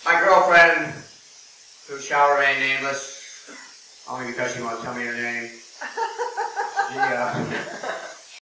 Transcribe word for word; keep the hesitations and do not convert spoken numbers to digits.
My girlfriend, who shall remain nameless, only because she won't tell me her name, she, uh,